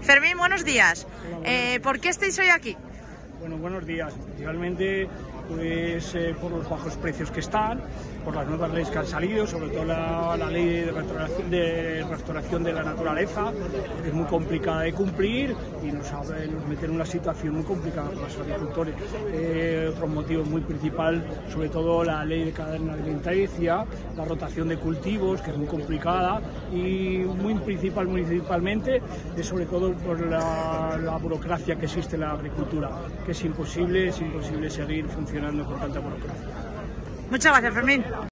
Fermín, buenos días. ¿Por qué estáis hoy aquí? Bueno, buenos días. Principalmente pues, por los bajos precios que están, por las nuevas leyes que han salido, sobre todo la ley de restauración de la naturaleza, que es muy complicada de cumplir y nos mete en una situación muy complicada para los agricultores. Otro motivo muy principal, sobre todo la ley de cadena alimenticia, la rotación de cultivos, que es muy complicada, y principalmente sobre todo por la burocracia que existe en la agricultura, que es imposible seguir funcionando con tanta burocracia. Muchas gracias, Fermín.